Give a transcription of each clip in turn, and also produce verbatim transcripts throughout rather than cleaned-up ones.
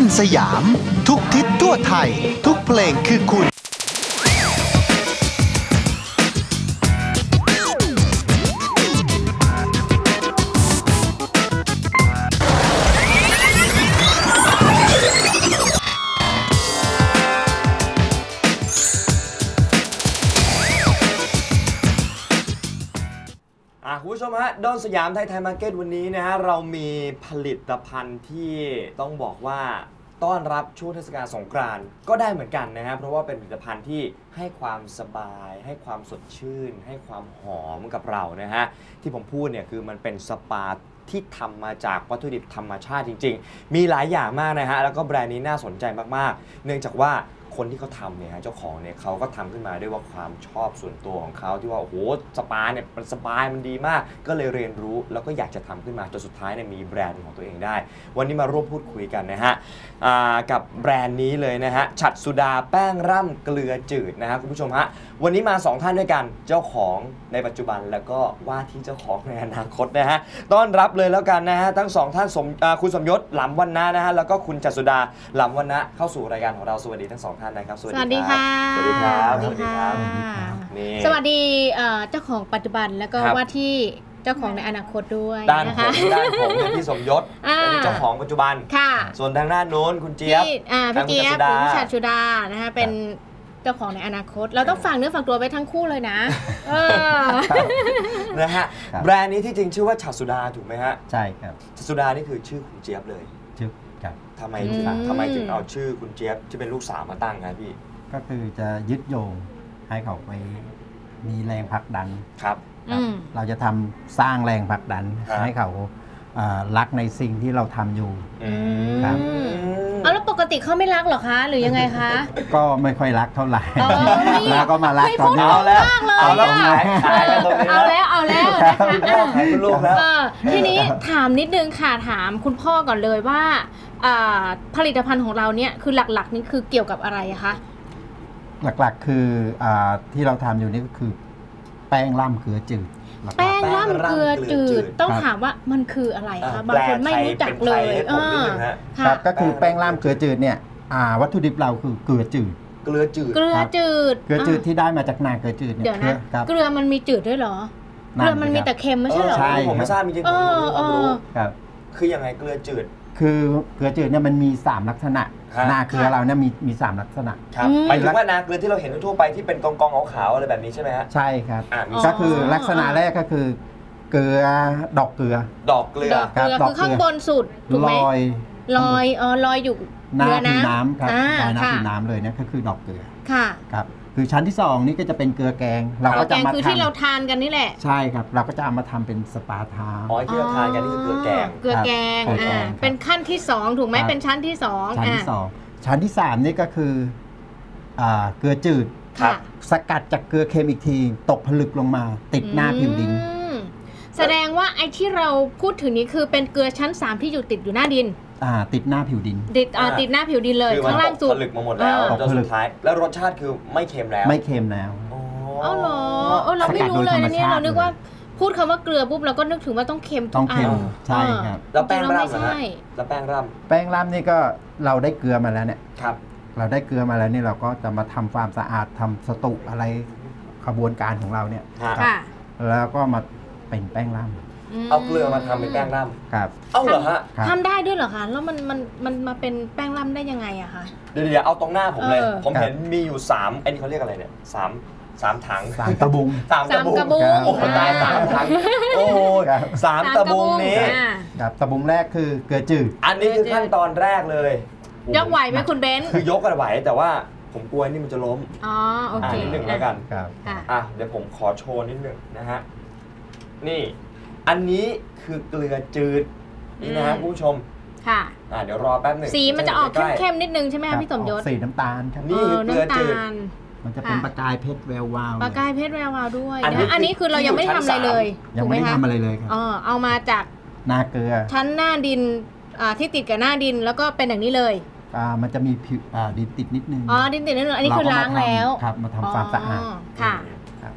สยามทุกทิศทั่วไทยทุกเพลงคือคุณคุณผู้ชมฮะดอนสยามไทยไทยมาร์เก็ตวันนี้นะฮะเรามีผลิตภัณฑ์ที่ต้องบอกว่าต้อนรับช่วงเทศกาลสงกรานต์ก็ได้เหมือนกันนะฮะเพราะว่าเป็นผลิตภัณฑ์ที่ให้ความสบายให้ความสดชื่นให้ความหอมกับเรานะฮะที่ผมพูดเนี่ยคือมันเป็นสปาที่ทำมาจากวัตถุดิบธรรมชาติจริงๆมีหลายอย่างมากนะฮะแล้วก็แบรนด์นี้น่าสนใจมากๆเนื่องจากว่าคนที่เขาทำเนี่ยฮะเจ้าของเนี่ยเขาก็ทำขึ้นมาด้วยว่าความชอบส่วนตัวของเขาที่ว่าโอ้โหสปาเนี่ยมันสบายมันดีมากก็เลยเรียนรู้แล้วก็อยากจะทำขึ้นมาจนสุดท้ายเนี่ยมีแบรนด์ของตัวเองได้วันนี้มาร่วมพูดคุยกันนะฮะกับแบรนด์นี้เลยนะฮะฉัตรสุดาแป้งร่ำเกลือจืดนะฮะคุณผู้ชมฮะวันนี้มาสองท่านด้วยกันเจ้าของในปัจจุบันแล้วก็ว่าที่เจ้าของในอนาคตนะฮะต้อนรับเลยแล้วกันนะฮะทั้งสองท่านสมคุณสมยศหลำวรรณะนะฮะแล้วก็คุณฉัตรสุดาหลำวรรณะเข้าสู่รายการของเราสวัสดีทั้งสองท่านนะครับสวัสดีค่ะสวัสดีครับสวัสดีครับสวัสดีเจ้าของปัจจุบันแล้วก็ว่าที่เจ้าของในอนาคตด้วยด้านผมด้านผมพี่สมยศเป็นเจ้าของปัจจุบันส่วนทางด้านโน้นคุณเจี๊ยบพี่เจี๊ยบคุณฉัตรสุดานะคะเป็นเจ้าของในอนาคตเราต้องฝากเนื้อฝากตัวไว้ทั้งคู่เลยนะนะฮะแบรนด์นี้ที่จริงชื่อว่าฉัตรสุดาถูกไหมฮะใช่ครับฉัตรสุดานี่คือชื่อคุณเจี๊ยบเลยชื่อครับทำไมถึงทำไมถึงเอาชื่อคุณเจี๊ยบที่เป็นลูกสาวมาตั้งครับพี่ก็คือจะยึดโยงให้เขาไปมีแรงผลักดันครับเราจะทำสร้างแรงผลักดันให้เขารักในสิ่งที่เราทำอยู่ครับเอาแล้วปกติเขาไม่รักหรอคะหรือยังไงคะก็ไม่ค่อยรักเท่าไหร่แล้วก็มารักตอนนี้เอาแล้วเอาแล้วขายขายกันตรงนี้เอาแล้วเอาแล้วนะคะคุณลูกแล้วทีนี้ถามนิดนึงค่ะถามคุณพ่อก่อนเลยว่าผลิตภัณฑ์ของเราเนี่ยคือหลักๆนี่คือเกี่ยวกับอะไรคะหลักๆคือที่เราทำอยู่นี่ก็คือแป้งร่ำเกลือจืดแป้งร่ำเกลือจืดต้องถามว่ามันคืออะไรคะบางคนไม่รู้จักเลยครับก็คือแป้งร่ำเกลือจืดเนี่ยวัตถุดิบเราคือเกลือจืดเกลือจืดเกลือจืดเกลือจืดที่ได้มาจากนาเกลือจืดเนี่ยเดี๋ยวนะเกลือมันมีจืดด้วยเหรอเกลือมันมีแต่เค็มไม่ใช่หรอใช่ผมไม่ทราบจริงๆผมไม่รู้ครับคือยังไงเกลือจืดคือเกลือจืดเนี่ยมันมีสามลักษณะนาเกลือเราเนี่ยมีมีสามลักษณะครับหมายถึงว่านาเกลือที่เราเห็นทั่วไปที่เป็นกองกองขาวๆอะไรแบบนี้ใช่ไหมฮะใช่ครับก็คือลักษณะแรกก็คือเกลือดอกเกลือดอกเกลือคือข้างบนสุดถูกไหมลอยลอยอ๋อลอยอยู่หน้าผิวน้ำครับลอยหน้าผิวน้ำเลยเนี่ยก็คือดอกเกลือค่ะครับคือชั้นที่สองนี่ก็จะเป็นเกลือแกงเราก็จะมาทำคือที่เราทานกันนี่แหละใช่ครับเราก็จะเอามาทำเป็นสปาเท้าอ๋อที่เราทานกันนี่คือเกลือแกงเกลือแกงอ่าเป็นขั้นที่สองถูกไหมเป็นชั้นที่สองชั้นที่สองชั้นที่สามนี่ก็คือเกลือจืดสกัดจากเกลือเค็มอีกทีตกผลึกลงมาติดหน้าผิวดินแสดงว่าไอ้ที่เราพูดถึงนี้คือเป็นเกลือชั้นสามที่อยู่ติดอยู่หน้าดินอ่าติดหน้าผิวดินติดอ่าติดหน้าผิวดินเลยข้างล่างสุดผลึกมาหมดแล้วจนสุดท้ายแล้วรสชาติคือไม่เค็มแล้วไม่เค็มแล้วอ๋อเหรอเออเราไม่รู้เลยนะเนี่ยเรานึกว่าพูดคำว่าเกลือปุ๊บเราก็นึกถึงว่าต้องเค็มต้องเค็มใช่ครับแล้วแป้งร่ำนะฮะแล้วแป้งร่ำแป้งร่ำนี่ก็เราได้เกลือมาแล้วเนี่ยครับเราได้เกลือมาแล้วนี่เราก็จะมาทำความสะอาดทำสตุอะไรขบวนการของเราเนี่ยแล้วก็มาเป็นแป้งร่ำเอาเกลือมาทำเป็นแป้งร่ำครับเอาเหรอฮะทำได้ด้วยเหรอคะแล้วมันมันมันมาเป็นแป้งร่ำได้ยังไงอะคะเดี๋ยวเดี๋ยวเอาตรงหน้าผมเลยผมเห็นมีอยู่สามไอ้นี่เขาเรียกอะไรเนี่ยสามสามถังสามตะบุงสามตะบุงโอ้โหตายสามถังโอ้สามตะบุงนี้ครับตะบุงแรกคือเกลือจืดอันนี้คือขั้นตอนแรกเลยยกไหวไหมคุณเบนซ์คือยกกันไหวแต่ว่าผมกลัวนี่มันจะล้มอ๋อโอเคนิดหนึ่งแล้วกันครับอ่ะเดี๋ยวผมขอโชว์นิดหนึ่งนะฮะนี่อันนี้คือเกลือจืดนี่นะฮะคุณผู้ชมค่ะอ่าเดี๋ยวรอแป๊บหนึ่งสีมันจะออกเข้มๆนิดนึงใช่ไหมพี่สมยศสีน้ำตาลครับนี่คือเกลือจืดมันจะเป็นประกายเพชรแวววาวประกายเพชรแวววาวด้วยอันนี้คือเรายังไม่ทำอะไรเลยยังไม่ได้ทำอะไรเลยครับอ๋อเอามาจากนาเกลือชั้นหน้าดินที่ติดกับหน้าดินแล้วก็เป็นอย่างนี้เลยอ่ามันจะมีผิวดินติดนิดนึงอ๋อดินติดนิดนึงอันนี้คือล้างแล้วครับมาทำความสะอาดค่ะ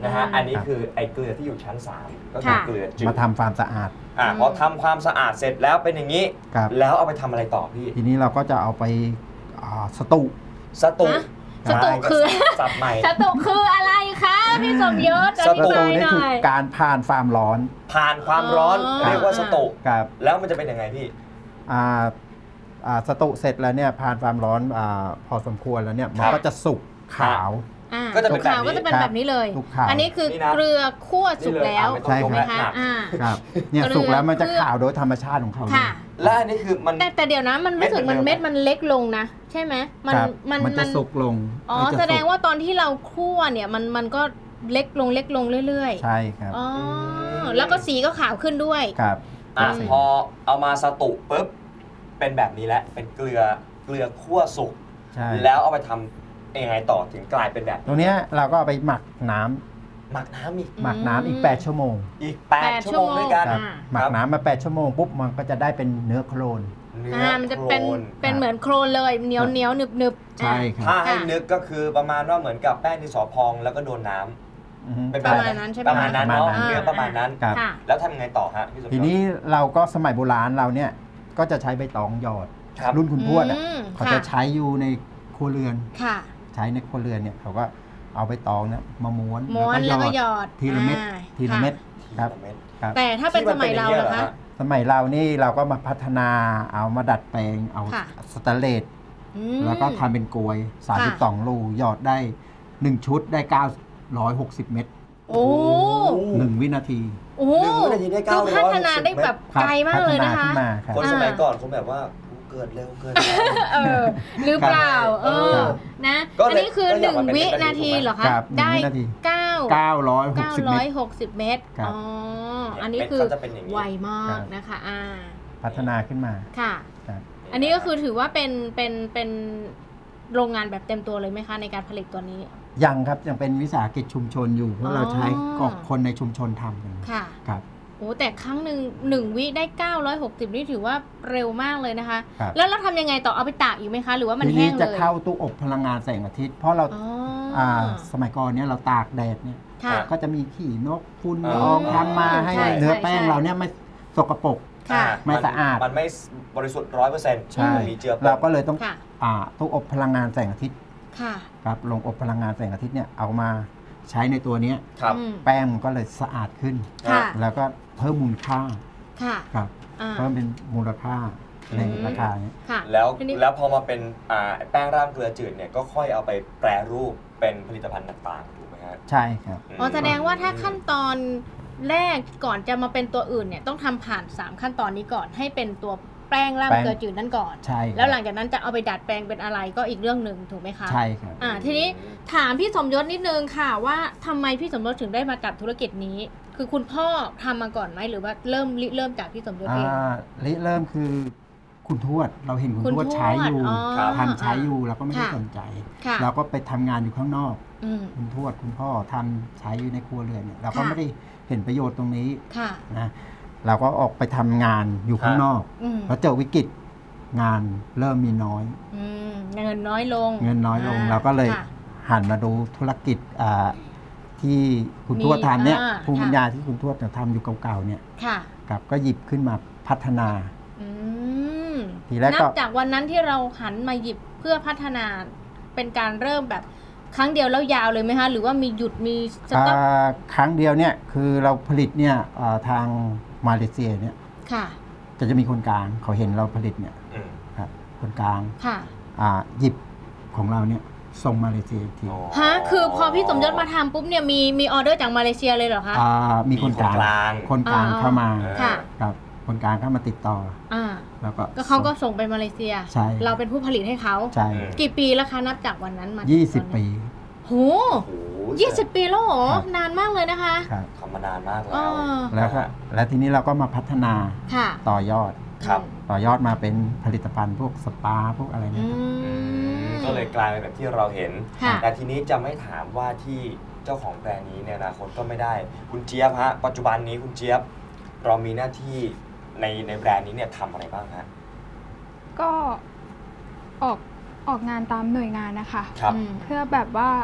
นะฮะอืมอันนี้คือไอ้เกลือที่อยู่ชั้นสามก็คือค่ะเกลือจืดมาทำความสะอาดอ่าอืมพอทำความสะอาดเสร็จแล้วเป็นอย่างนี้ครับแล้วเอาไปทำอะไรต่อพี่ทีนี้เราก็จะเอาไปอ่าสตุสตูฮะ สตูคือสับใหม่สตุคืออะไรคะพี่สมยศอสธิตูสบาตุยนี่หคือน่อยการผ่านความร้อนผ่านความร้อนอ๋อเรียกว่าสตูครับแล้วมันจะเป็นยังไงพี่อ่าอ่าสตุเสร็จแล้วเนี่ยผ่านความร้อนอาพอสมควรแล้วเนี่ยมันครับก็จะสุกขาวอ่าก็จะเป็นขาวแบบนี้ก็จะเป็นแบบนี้เลยทุกขาวอันนี้คือนี่นะเกลือคั่วสุกแล้วนี่เลยใช่ถูกไหมครัคะบอ่าครับเนี่ยเกลือสุกแล้วมันจะเคลือบขาวโดยธรรมชาติของเขาเลยค่ะและอันนี้คือมันแต่แต่เดี๋ยวนะมันรู้สึกมันเม็เม็ดดเหมือนเดิมมันเล็กลงนะ ใช่ไหมมันครับมันมันจะสุกลงอ๋อมันจะแสดงสุกว่าตอนที่เราคั่วเนี่ยมันมันก็เล็กลงเล็กลงเรื่อยๆใช่ครับอ๋อแล้วก็สีก็ขาวขึ้นด้วยครับอ่ะอืมพอเอามาสตุปุ๊บเป็นแบบนี้แล้วเป็นเกลือเกลือคั่วสุกใช่แล้วเอาไปทำยังไงต่อถึงกลายเป็นแบบตรงเนี้ยเราก็เอาไปหมักน้ำหมักน้ำอีกหมักน้ำอีกอืมแปด ชั่วโมงอีกแปดแปดชั่วโมงด้วยกันชั่วคโมรับง อ่าหมักน้ำมาแปดชั่วโมงปุ๊บมันก็จะได้เป็นเนื้อโคลนเนื้อ่ามันจะเป็นโคลเป็นเหมือนโครนเลยเหนียวเหนียวหนึบหนึบๆใช่ครับถ้าให้ค่ะนึกก็คือประมาณว่าเหมือนกับแป้งที่สอพองแล้วก็โดนน้ำอือฮึเป็นประมาณนั้นใช่ไหมประมาณนั้นเนาะประมาณนั้นเนื้อประมาณนั้นครับค่ะแล้วทำยังไงต่อฮะพี่สมยศทีนี้เราก็สมัยโบราณเราเนี่ยก็จะใช้ใบตองหยอดครับรุ่นคุณทวดอ่ะอืมเขาค่ะจะใช้อยู่ในครัวเรือนค่ะใช้ในครัวเรือนเนี่ยเขาก็เอาใบตองเนี่ยมาม้วนม้วนแล้วก็หยอดทีละเม็ดอ่าทีละเม็ดครับเม็ดครับแต่ถ้าเป็นสมัยเราที่เหรนอป็นคะย่งงี้ยหฮสมัยเรานี่เราก็มาพัฒนาเอามาดัดแปลงเอาค่ะสแตนเลสอืมแล้วก็ทำเป็นกลวยสามสิบสองรูหยอดได้หนึ่งชุดได้เก้าร้อยหกสิบเม็ดโอ้หนึ่งวินาทีโอ้หนึ่งวินาทีได้คือเก้าร้อยหกสิบพัฒนาได้แบบครับไกลมากเลยนะคะพัฒนาขึ้นมาครับคนสมัยก่อนคงแบบว่าเกิดเร็วเกินไปเออหรือเปล่า เออครับนะก็อันเลยนี้คือก็หอยากนึ่งมาเป็นวิเม็ดนาทีถูกไหมเหรอคะครับหนึ่งได้วินาทีเก้าเก้าร้อยหกเก้าสิบร้เม็อยดหกสิบเมตรครับอ๋อ อันนี้เม็ดคือเขาจะเป็นอย่างนี้ไวมาครักบนะคะอ่าพัฒนาขึ้นมาค่ะครับอันนี้ก็คือถือว่าเป็นเป็นเป็นโรงงานแบบเต็มตัวเลยไหมคะในการผลิตตัวนี้ยังครับยังเป็นวิสาหกิจชุมชนอยู่ เพอ๋ราะอเราใช้กอกคนในชุมชนทำกันค่ะครับโอ้แต่ครั้งหนึ่งหนึ่งวิได้เก้าร้อยหกสิบนี่ถือว่าเร็วมากเลยนะคะครับแล้วเราทำยังไงต่อเอาไปตากอีกไหมคะ หรือว่ามันทีแห้นี้งจะเลยเข้าตู้อบพลังงานแสงอาทิตย์ เพราะเราอ๋ออ่าสมัยก่อนเนี่ยเราตากแดดเนี่ยค่ะก็จะมีขี่นกฝุ่นอ๋ละออองทำมาให้ใช่เนื้อใช่แป้งใช่เราเนี่ยไม่สกปรกค่ะไม่สะอาดมันไม่บริสุทธิ์ร้อยเปอร์เซ็นต์ใช่มีเจือปนเราก็เลยต้องค่ะอ่าตู้อบพลังงานแสงอาทิตย์ค่ะครับลงอบพลังงานแสงอาทิตย์เนี่ยเอามาใช้ในตัวเนี้ยครับอืมแป้งมันก็เลยสะอาดขึ้นค่ะแล้วก็เพิ่มมูลค่าค่ะครับอ่าเพิ่มเป็นมูลค่าในอืมราคาเนี้ยค่ะแล้วทีนี้แล้วพอมาเป็นอ่าแป้งร่างเกลือจืดเนี่ยก็ค่อยเอาไปแปรรูปเป็นผลิตภัณฑ์ต่างๆถูกไหมฮะใช่ครับอ๋อแสดงว่าถ้าขั้นตอนแรกก่อนจะมาเป็นตัวอื่นเนี่ยต้องทำผ่านสามขั้นตอนนี้ก่อนให้เป็นตัวแป้งร่างแป้งเกลือจืดนั่นก่อนใช่ครับแล้วหลังจากนั้นจะเอาไปดัดแปลงเป็นอะไรก็อีกเรื่องหนึ่งถูกไหมคะใช่ครับอ่าทีนี้ถามพี่สมยศนิดนึงค่ะว่าทำไมพี่สมยศถึงได้มาจับธุรกิจนี้ คือคุณพ่อทำมาก่อนไหมหรือว่าเริ่มริเริ่มจากพี่สมยศเองอ่าริเริ่มคือคุณทวดเราเห็นคุณคุณทวดทวดใช้อยู่อ๋อครับทำใช้อยู่เราก็ไม่ได้ค่ะสนใจค่ะเราก็ไปทำงานอยู่ข้างนอกอืมคุณทวดคุณพ่อทำใช้อยู่ในครัวเรือนเนี่ยเราก็ค่ะไม่ได้เห็นประโยชน์ตรงนี้ค่ะนะเราก็ออกไปทำงานอยู่ข้างนอกอืมแล้วเจอวิกฤตงานเริ่มมีน้อยอืมเงินน้อยลงเงินน้อยลงอ่เราก็เลยค่ะหันมาดูธุรกิจอ่าที่คุณทวดมีทำเนี่ยอ่าภูมิปัญค่ะญาที่คุณทวดทำอยู่เก่าๆเนี่ยค่ะกับก็หยิบขึ้นมาพัฒนาอืมทีแรกก็นับจากวันนั้นที่เราหันมาหยิบเพื่อพัฒนาเป็นการเริ่มแบบครั้งเดียวแล้วยาวเลยไหมคะหรือว่ามีหยุดมีสต็อกอ่าครั้งเดียวเนี่ยคือเราผลิตเนี่ยอ่าทางมาเลเซียเนี่ยค่ะจะจะมีคนกลางเขาเห็นเราผลิตเนี่ยอืมครับคนกลางค่ะอ่าหยิบของเราเนี่ยส่งมาเลเซียอีกทีอ๋อฮะคือพอพี่สมยศมาทำปุ๊บเนี่ยมีมีออเดอร์จากมาเลเซียเลยเหรอคะอ่ามีคนกลางมีคนกลางคนกลางอ่าเข้ามาค่ะครับคนกลางเข้ามาติดต่ออ่าแล้วก็ก็เขาก็ส่งไปมาเลเซียใช่เราเป็นผู้ผลิตให้เขาใช่กี่ปีแล้วคะนับจากวันนั้นมายี่สิบตอนปีนี้โหโอ้โหยี่สิบปีแล้วเหรอครับนานมากเลยนะคะครับทำมานานมากอ๋แล้อวแล้วก็แล้วทีนี้เราก็มาพัฒนาค่ะต่อยอดครับต่อยอดมาเป็นผลิตภัณฑ์พวกสปาพวกอะไรอืเนี่ยครับมก็เลยกลายเป็นแบบที่เราเห็นค่ะแต่ทีนี้จะไม่ถามว่าที่เจ้าของแบรนด์นี้ในอนาคตก็ไม่ได้ คุณเจี๊ยบฮะ ปัจจุบันนี้คุณเจี๊ยบ เรามีหน้าที่ในในแบรนด์นี้เนี่ยทำอะไรบ้างฮะก็ออกออกงานตามหน่วยงานนะคะครับอืมเพื่อแบบว่า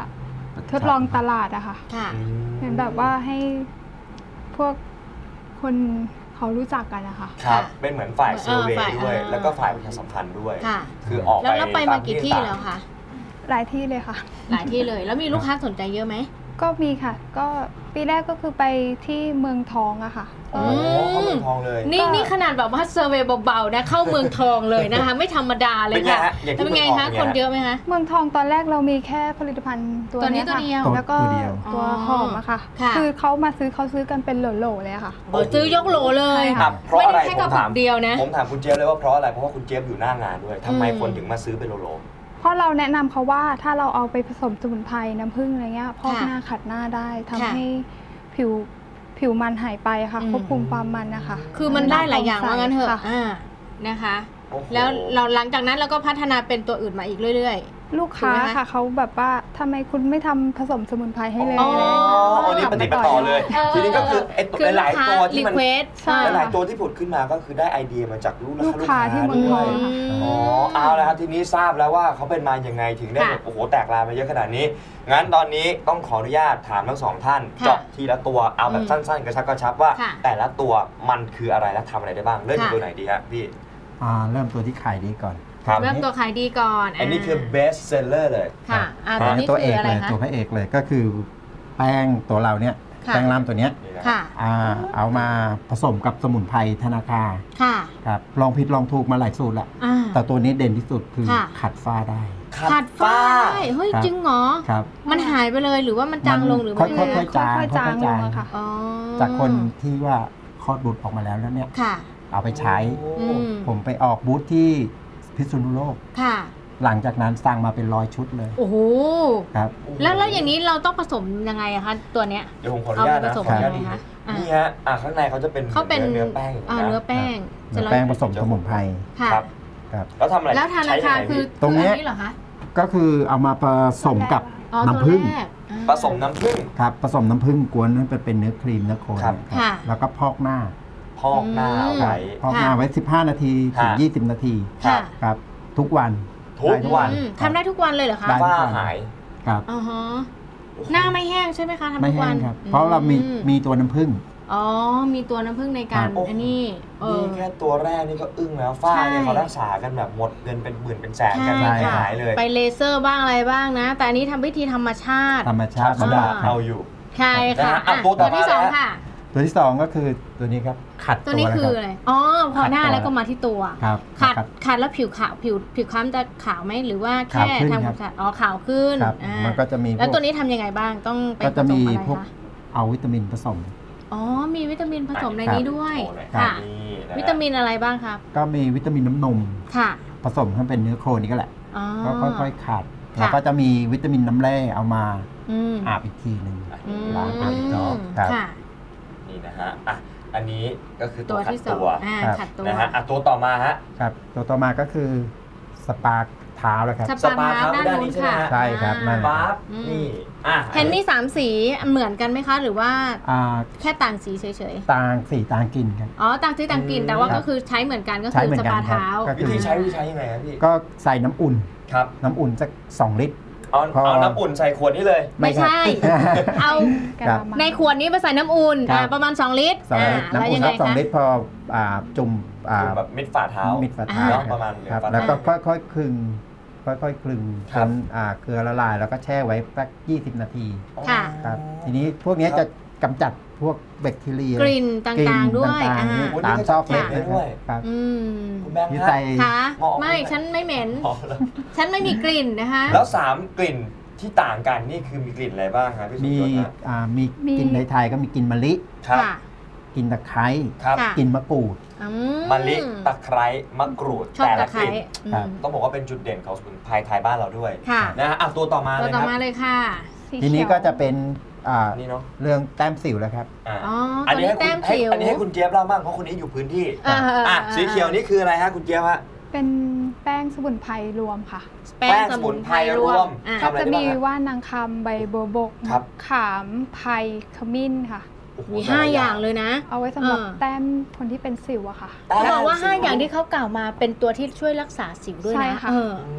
ทดลองตลาดอะค่ะค่ะเหมือนแบบว่าให้พวกคนเขารู้จักกันนะคะครับค่ะเป็นเหมือนฝ่ายเซอร์เวเออฝ่ายย์ด้วยเออแล้วก็ฝ่ายประชาสัมพันธ์ด้วยค่ะคือออกแล้วไปแล้วไปมากี่ที่ต่งแล้วคะหลายที่เลยค่ะหลายที่เลย แล้วมีลูกค้าสนใจเยอะไหมก็มีค่ะ ก็ปีแรกก็คือไปที่เมืองทองอะค่ะโอ้โหเข้าเมืองทองเลยนี่นี่ขนาดแบบว่าเซอร์เวย์เบาๆนะเข้าเมืองทองเลยนะคะ ไม่ธรรมดาเลยค่ะเป็นไงฮะอย่างที่แล้วเป็นไงคะเมืองทองเป็นไงฮะคนเยอะไหมคะเมืองทองตอนแรกเรามีแค่ผลิตภัณฑ์ตัวตัวนี้เนี้ยค่ะตัวเดียวแล้วก็ตัวเดียวตัวอ๋อหอมอะค่ะค่ะคือเขามาซื้อเขาซื้อกันเป็นโหลๆเลยอะค่ะเออซื้อยกโหลเลยใช่อ่ะค่ะเพราะอะไรไม่ได้แค่ผกระมปุถาก มเดียวนะผมถามคุณเจี๊ยบเลยว่าเพราะอะไรเพราะว่าคุณเจี๊ยบอยู่หน้างานด้วยทำไมอืมคนถึงมาซื้อเป็นโลโลเพราะเราแนะนำเขาว่าถ้าเราเอาไปผสมสมุนไพรน้ำผึ้งอะไรเงี้ยพอกค่ะหน้าขัดหน้าได้ทำค่ะให้ผิวผิวมันหายไปค่ะอืมควบคุมความมันนะคะคือมันได้หลายอย่างใสว่างั้นเถอะค่ะอ่านะคะโอ้โหแล้วเราหลังจากนั้นเราก็พัฒนาเป็นตัวอื่นมาอีกเรื่อยลูกค้าถูกไหมคะค่ะเขาแบบว่าทำไมคุณไม่ทำผสมสมุนไพรให้เลยอ๋ออะไรอย่างอ๋เงี้ยออันนี้ปฏิบัติต่อเลยเออทีนี้ก็คือไอ้ตัวคือหลายๆตัวที่มันรีเควสใช่หลายๆตัวที่ผุดขึ้นมาก็คือได้ไอเดียมาจากลูกลูกค้าที่เมืองทด้อวงยค่ะอ๋อเอาละครับทีนี้ทราบแล้วว่าเขาเป็นมายังไงถึงได้แบบโอ้โหแตกลายมาเยอะขนาดนี้ งั้นตอนนี้ต้องขออนุญาตถามทั้งสองท่านค่ะเจาะทีละตัวเอาแบบอืมสั้นๆกระชับกระชับว่าค่ะแต่ละตัวมันคืออะไรและทำอะไรได้บ้างเริ่มจากค่ะตัวไหนดีฮะพี่อ่าเริ่มตัวที่ขายดีก่อนครับเริ่มตัวขายดีก่อนอันนี้คือ best seller เลยค่ะอ่าอ่าตัวนี้ตัวคืเออก อะไรเลยคะตัวพระเอกเลยก็คือแป้งตัวเราเนี่ยค่ะแป้งล่ามตัวเนี้ยนี่นะค่ะอ่าเอามาผสมกับสมุนไพรธนาคารค่ะครับลองผิดลองถูกมาหลายสูตรละอ่าแต่ตัวนี้เด่นที่สุดคือค่ะขัดฝ้าได้ขัดฝ้าได้เฮ้ยครับจริงเหรอครับมันหายไปเลยหรือว่ามันจางลงหรือค่มันยังไงอยๆจางค่อยๆจางค่อยๆจางลงอะค่ะอ๋อจากคนที่ว่าคลอดบุตรออกมาแล้วแล้วเนี่ยค่ะเอาไปใช้อืมผมไปออกบูธที่พิษณุโลกค่ะหลังจากนั้นสั่งมาเป็นร้อยชุดเลยโอ้โหครับแล้วแล้วอย่างนี้เราต้องผสมยังไงอะคะตัวเนี้ยเดี๋ยวผมขออนุญาตนะเอาไปผสมขออนุญาตยังไงดูคะอ่ะนี่ฮะอ่ะข้างในเขาจะเป็นเขาเป็นเนื้อแป้งอย่างอ่านี้เนื้อนะแป้งเนื้อแป้งผสมสมุนไพรค่ะครับครับแล้วทำอะไรแล้วธนาใช้ยังคารไงคือพี่ตรงเนี้ยคืออันนี้เหรอคะก็คือเอามาผสมกับอ๋อน้ำผึ้งตัวแรกอ่าผสมน้ำผึ้งครับผสมน้ำผึ้งกวนให้เป็นเนื้อครีมเนื้อโคนครับเนี่ยค่ะแล้วก็พอกหน้าพอกหน้าเอาไว้พอกหน้าไว้ สิบห้า นาทีถึงค่ะยี่สิบ นาทีค่ะครับ ทุกวันทุกได้วันอืมทำได้ทุกวันเลยเหรอคะได้ฝ้าหายครับอ๋อฮะหน้าไม่แห้งใช่ไหมคะทำไม่ทุกแห้วังนครับ เพราะเรามีอืมีตัวน้ำผึ้งอ๋อ มีตัวน้ำผึ้งในการครับอันนี้เออนี่แค่ตัวแรกนี่ก็อึ้งแล้วฝ้าเนี่ยใช่เขารักษากันแบบหมดเงินเป็นหมื่นเป็นแสนกันใช่ไม่ค่ะหายเลยไปเลเซอร์บ้างอะไรบ้างนะ แต่อันนี้ทำวิธีธรรมชาติธรรมชาติธรรมบำบัดาดครัเอาบอยู่ใช่ค่ะนะฮะอ่ะอ่ะตัวต่อมาที่สองเลยฮะค่ะตัวที่สองก็คือตัวนี้ครับ ขัดตัวตัวนี้นะคืคอรับอะไร อ๋อ พอหน้าขัดตัวแล้วก็มาที่ตัวครับขัดขัดขัดแล้วผิวขาว ผิว ผิวคล้ำจะขาวไหม หรือว่าแค่ขาวขึ้นทำครับความสะอาดอ๋อ ขาวขึ้นครับอ่ามันก็จะมีพแล้ววกตัวนี้ทำยังไงบ้าง ต้องไปก็ผจะสมีมอะไรพวกคะเอาวิตามินผสมอ๋อ มีวิตามินผสมในครับนี้ด้วยโอ้โหค่ะนี่นะฮะวิตามินอะไรบ้างครับก็มีวิตามินน้ำนมค่ะผสมให้เป็นเนื้อโคลนนี่ก็แหละอ๋อก็ค่อยๆขัดค่ะแล้วก็จะมีวิตามินน้ำแร่เอามาอืมอาบอีกทีหนึ่งอืมล้างอาบอีกรอบครับค่ะนี่นะฮะอ่ะอันนี้ก็คือตัตัว วขัดที่สอตังวอ่าครับขัดตัวนะฮะอ่ะตัวต่อมาฮะครับตัวต่อมาก็คือสปาเท้าแล้วครับสปาเท้าสปาเท้าด้านด้านนี้นู้นใช่ไหมค่ะฮะใช่ครับนั่นปั๊บอืมนี่อ่ะเห็นมีสามสีเหมือนกันไหมคะ หรือว่าอ่าแค่ต่างสีเฉยต่างสีต่างกลินครับๆ อ๋อ ต่างสีต่างกลิ่นแต่ว่าก็คือใช้เหมือนกันก็ใช้คือเหมือสนกันปาครับเท้าก็วิธีใช้วิธีใช้ยังไงครับพี่ก็ใส่น้ำอุ่นครับน้ำอุ่นสักสองลิตรเอาพอเอาน้ำอุ่นใส่ขวดนี่เลยไม่ใช่ครับเอากะครับละมังในขวดนี้ไปใส่น้ำอุ่นครับอ่าประมาณ สอง ลิตรสองอ่าลิตรแล้วน้ำอุ่ยันงไงสักสองคะลิตรพออ่าจุ่มอ่าแบบมิดฝ่าเท้ามิดฝ่าเท้าเนอะคบประมาณครับฝ่าเท้าแล้วก็ค่อยๆคลึงค่อยๆคลึงคจรับนอ่าเกลือละลายแล้วก็แช่ไว้สักยี่สิบ นาทีค่ะครับทีนี้พวกนี้จะกำจัดพวกแบคทีเรียกลิ่นต่างๆด้วยกลิ่นอ่าต่างๆนี่โอ้นี่ตามก็ซอกเล็บเก็บได้นะคด้รัวยบครับอืมคุณแบงค์ที่ฮะใส่ขาเหมาะไม่ไหมฉันไม่เหม็นอ๋อแล้วฉันไม่มีกลิ่นนะคะแล้วสามกลิ่นที่ต่างกันนี่คือมีกลิ่นอะไรบ้างครับพี่สุมียศฮะอ่ามีมีกลินไทยๆก็มีกลินมะลิครับค่ะกลินตะไคร้ครับค่ะกลินมะกรูดอืมะลิตะไคร้มะกรูดชอบแต่ตะละไคกร้ลิ่นอืมครับต้องบอกว่าเป็นจุดเด่นของสมุนไพรไทยบ้านเราด้วยค่ะนะฮะอ่ะตัวต่อมาตัเลวย ต่อครับมาเลยค่ะสีทีนี้เขียวก็จะเป็นอ่าอันนี้เนาะเรื่องแต้มสิวแล้วครับอ่าอ๋ออันตัวนี้นี้ให้แต้คุณมให้สิวอันนี้ให้คุณเจี๊ยบเล่าบ้างเพราะคนนี้อยู่พื้นที่อ่าอ่ะสีเขียวนี่คืออะไรฮะคุณเจี๊ยบฮะเป็นแป้งสมุนไพรรวมค่ะแป้งสมุนไพรรวมอ่ะทำอะไรจะได้มีบ้างฮะว่านนางคำใบบัวบกครับมะขามไผ่ขมิ้นค่ะโอ้โมีห้าอย่างเลยนะเอาไว้สำหรับเออแต้มคนที่เป็นสิวอะค่ะแต้มเขาบอกว่าสิวห้าอย่างที่เขากล่าวมาเป็นตัวที่ช่วยรักษาสิวด้วยใช่นะค่ะเอออืม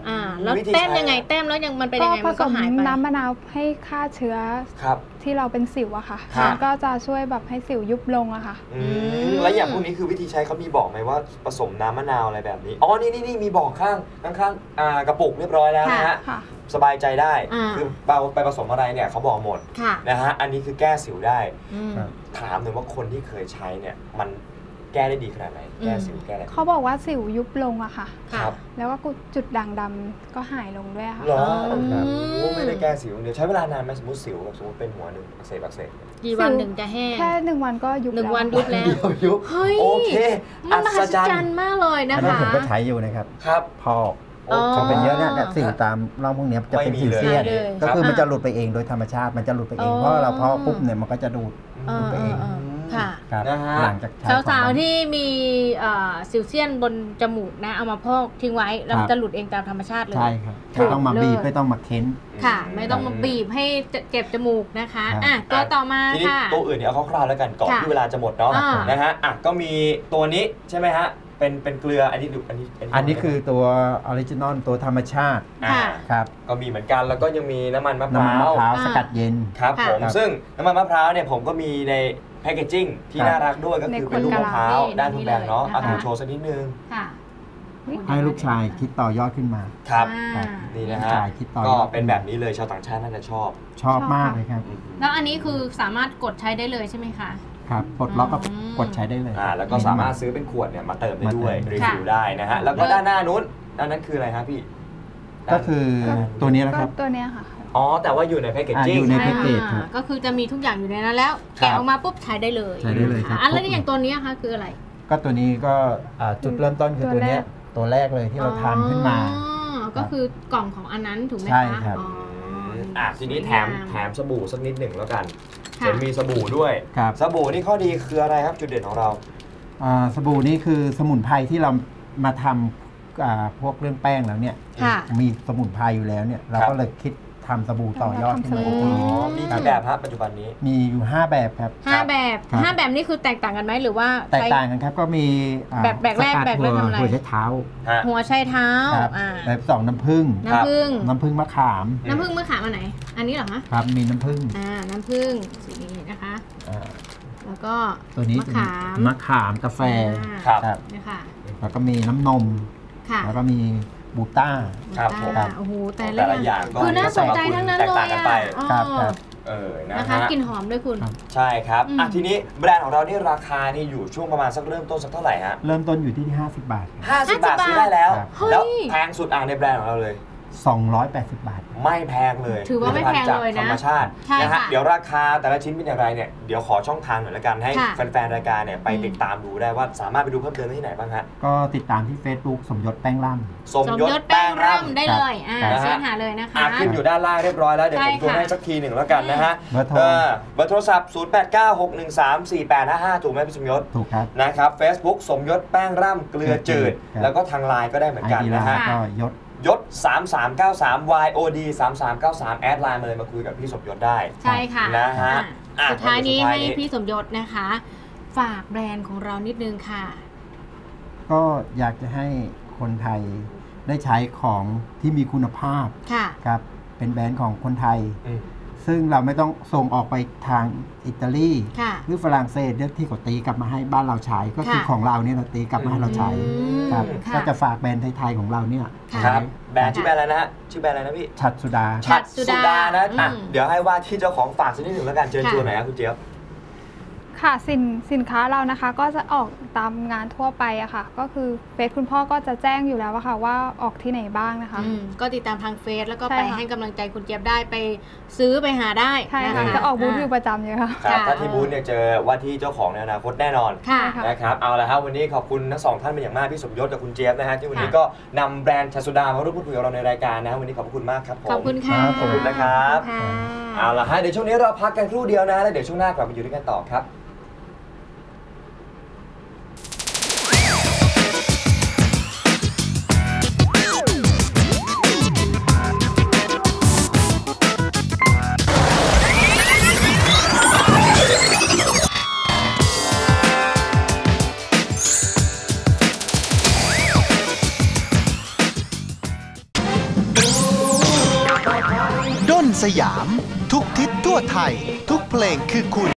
อ่าแล้ววิธีแต้มใช้ยังไงแต้มแล้วยังมันเป็นก็ยังไงผมันสก็มหายไปน้ำมะนาวให้ฆ่าเชื้อครับที่เราเป็นสิวอะค่ะครับมันก็จะช่วยแบบให้สิวยุบลงอะค่ะอืมแล้วอย่างพวกนี้คือวิธีใช้เขามีบอกไหมว่าผสมน้ำมะนาวอะไรแบบนี้อ๋อนี่นี่นี่มีบอกข้างข้างข้างอ่ากระปุกเรียบร้อยแล้วนะฮะค่ะสบายใจได้อ่าคือเราไปผสมอะไรเนี่ยเขาบอกหมดค่ะนะฮะอันนี้คือแก้สิวได้อืมครับถามหน่อยว่าคนที่เคยใช้เนี่ยมันแก้ได้ดีขนาดไหนแก้สิวแก้อะไรเขาบอกว่าสิวยุบลงอะค่ะครับแล้วก็จุดด่างดำก็หายลงด้วยค่ะเหรออืมโอ้ไม่ได้แก้สิวเดี๋ยวใช้เวลานานไหมสมมติสิวแบบสมมติเป็นหัวหนึ่งอักเสบอักเสบกี่วันถึงจะแห้งแค่หนึ่งวันก็ยุบหนึ่งแล้ววันยุบแล้วเดียวยุบเฮ้ยโอเคมันมหัศจรรรย์ย์มากเลยนะอันนี้คะผมก็ใช้อยู่นะครับครับพอกอ๋อเขาเป็นเยอะเนี่ยเนี่ยสิวตามร่องพวกเนี้ยจะเป็นไม่มีสิวเสี้ยนเลยก็คือครับมันจะหลุดไปเองโดยธรรมชาติมันจะหลุดไปเองอ๋อเพราะเราเพาะปุ๊บเนี่ยมันก็จะดูดเออไปเอเออง เออค่ะครับนะฮะหลังจากใช้สาวของๆที่มีเอ่อสิวเซียนบนจมูกนะเอามาพอกทิ้งไว้แล้วมันจะหลุดเองตามธรรมชาติเลยใช่ครับถูกไม่ต้องมาบีบเลยไม่ต้องมาเค้นค่ะ ไม่ต้องมาบีบให้เจ็บจมูกนะคะครับอ่ะตัวต่อมาทีนี้ค่ะตัวอื่นเนี่ยเอาคร่าวๆแล้วกันก่อนค่ะที่เวลาจะหมดเนาะอ่านะฮะอ่ะก็มีตัวนี้ใช่ไหมฮะเป็นเป็นเกลืออันนี้ดูอันนี้อันนี้คือตัวออริจินอลตัวธรรมชาติอ่าค่ะครับก็มีเหมือนกันแล้วก็ยังมีน้ำมันมะพน้ำมันร้ามะวพร้าวอ่าสกัดเย็นครับค่ะผมครับซึ่งน้ำมันมะพร้าวเนี่ยผมก็มีในแพคเกจจิ้งที่ครับน่ารักด้วยก็คือเป็นลูกมะพร้าวในขวดกะลาด้านทุกแบบเนาะนี่เอาเลยนะคะถูโชว์สักนิดนึงค่ะให้ลูกชายคิดต่อยอดขึ้นมาครับอ่านี่นะลูกฮะชายคิดต่อยก็อดเป็นแบบนี้เลยชาวต่างชาติน่าจะชอบชอบมากเลยครับอืมแล้วอันนี้คือสามารถกดใช้ได้เลยใช่ไหมคะครับปลดล็อกก็อืมกดใช้ได้เลยอ่าแล้วก็สามารถซื้อเป็นขวดเนี่ยมาเติมได้ด้วยมาเติมรีฟิลได้นะฮะแล้วก็ด้านหน้านู้นด้านนั้นคืออะไรครับพี่ก็คือตัวนี้นะก็ครับตัวเนี้ยค่ะอ๋อแต่ว่าอยู่ในแพคเกจอ่าจิ้อง ยู่ใน แพ็กเกจอ่าครับก็คือจะมีทุกอย่างอยู่ในนั้นแล้วครับแกะออกมาปุ๊บใช้ได้เลยใช้ได้เลยครับอ่ะแล้วอย่างตัวนี้คะคืออะไรก็ตัวนี้ก็อ่าจุดเริ่มต้นคือตัวเนี้ยตัวแรกเลยที่เราทำขึ้นมาอ๋อก็คือกล่องของอันนั้นถูกไหมคะใช่ครับอ๋ออ่ะทีนี้แถมแถมสบู่สักนิดหนึ่งแล้วกันค่ะเห็นมีสบู่ด้วยครับสบู่นี่ข้อดีคืออะไรครับจุดเด่นของเราอ่าสบู่นี่คือสมุนไพรที่เรามาทำอ่าพวกเรื่องแป้งแล้วเนี่ยค่ะมีสมุนไพรอยู่แล้วเนี่ยเราครับก็เลยคิดทำสบู่ต่อยอดขึ้นมาทำสบู่อีกทีอ๋อมีกี่แบบฮะปัจจุบันนี้มีอยู่ ห้า แบบครับห้าแบบครับห้าแบบนี่คือแตกต่างกันไหมหรือว่าแตกใช้ต่างกันครับก็มีอ่าแบบแบบแรกสดแบบแรกหัวทำอะไรหัวใช้เท้าฮะหัวไชเท้าครับอ่าแบบสองน้ำผึ้งน้ำผึ้งน้ำผึ้งมะขามน้ำผึ้งมะขามอันไหน อันนี้เหรอคะครับมีน้ำผึ้งอ่าน้ำผึ้งสีนี้นะคะอ่าแล้วก็ตัวนี้มะขามมะขามกาแฟอ่าครับครับเนี่ยค่ะแล้วก็มีน้ำนมค่ะแล้วก็มีบูต้าครับผมอ่าโอ้โหแต่แต่ละอย่างก็คือน่าสนใจทั้งนั้นแตกเลยต่างกันไปอ่ะครับอ๋อครับเออนะนะคะฮะกลิ่นหอมด้วยคุณครับใช่ครับอืมอ่ะทีนี้แบรนด์ของเรานี่ราคานี่อยู่ช่วงประมาณสักเริ่มต้นสักเท่าไหร่ฮะเริ่มต้นอยู่ที่ห้าสิบบาทครับห้าสิบบาทซื้อได้แล้วครับแล้วเฮ้ยแพงสุดอ่ะในแบรนด์ของเราเลยสองร้อยแปดสิบบาทไม่แพงเลยถือว่าไม่แพงเลยนะผตภัณฑ์จากธรรมชาติใช่นะฮะค่ะเดี๋ยวราคาแต่ละชิ้นเป็นอย่างไรเนี่ยเดี๋ยวขอช่องทางหน่อยละกันให้ค่ะแฟนๆรายการเนี่ยไปอืมติดตามดูได้ว่าสามารถไปดูเพิ่มเติมได้ที่ไหนบ้างฮะก็ติดตามที่ Facebook สมยศแป้งล่ำสมสมยยศศแป้แป้งงร่ำร่ำได้เลยอ่าครับเสิร์ชหาเลยนะคะอ่ะขึ้นอยู่ด้านล่างเรียบร้อยแล้วเดี๋ยวใช่ผมทวนค่ะให้สักทีหนึ่งแล้วกันนะฮะเบอร์โทรเออเบอร์โทรศัพท์ ศูนย์ แปด เก้า หก หนึ่ง สาม สี่ แปด ห้า ห้า ถูกไหมพี่สมยศถูกครับนะครับ Facebook สมยศแป้งร่ำเกลือจืดครับแล้วก็ทางไลน์ก็ได้เหมือนกันไอดีนะฮะก็ยศยศ สามสามเก้าสาม วาย โอ ดี สามสามเก้าสาม แอดไลน์มาเลยมาคุยกับพี่สมยศได้ใช่ค่ะนะฮะอ่ะอ่ะสุดท้ายนี้สุดท้ายให้นี้พี่สมยศนะคะ ฝากแบรนด์ของเรานิดนึงค่ะก็อยากจะให้คนไทยได้ใช้ของที่มีคุณภาพค่ะครับเป็นแบรนด์ของคนไทยอืมซึ่งเราไม่ต้องส่งออกไปทางอิตาลีค่ะหรือฝรั่งเศสเรื่องที่เขาตีกลับมาให้บ้านเราใช้ ก็คือค่ะของเราเนี่ยเราตีกลับมาให้เราใช้อืมครับค่ะก็จะฝากแบรนด์ไทยๆของเราเนี่ยค่ะครับใช้แบรนด์ชื่อแบรนด์อะไรนะฮะชื่อแบรนด์อะไรนะพี่ชัดสุดาชัดสุดานะอ่ะอืมเดี๋ยวให้ว่าที่เจ้าของฝากสักนิดหนึ่งแล้วกันเชิญค่ะชวนหน่อยครับคุณเจี๊ยบค่ะสินสินค้าเรานะคะก็จะออกตามงานทั่วไปอะค่ะ ก็คือเฟซคุณพ่อก็จะแจ้งอยู่แล้วอะค่ะว่าออกที่ไหนบ้างนะคะอืมก็ติดตามทางเฟซแล้วก็ใช่ไปค่ะให้กำลังใจคุณเจี๊ยบได้ไปซื้อไปหาได้ใช่นค่ะจะออกบูธอยู่ประจำอยู่ค่ะครับค่ะถ้าที่บูธเนี่ยเจอว่าที่เจ้าของในอนาคตแน่นอนค่ะค่ะนะครับเอาละครับวันนี้ขอบคุณทั้งสองท่านเป็นอย่างมากพี่สมยศกับคุณเจี๊ยบนะฮะที่วันนี้ค่ะก็นำแบรนด์ชาสุดามาร่วมพูดคุยกับเราในรายการนะฮะวันนี้ขอบคุณมากครับผมขอบคุณค่ะครับขอบคุณนะครับขอณค่ะเอาละฮะเดี๋ยวช่วงนี้เราพักกันครู่เดียวนะฮะแล้วเดี๋ยวช่วงหน้ากลับมาอยู่ด้วยกันต่อครับยาม ทุกทิศทั่วไทย ทุกเพลงคือคุณ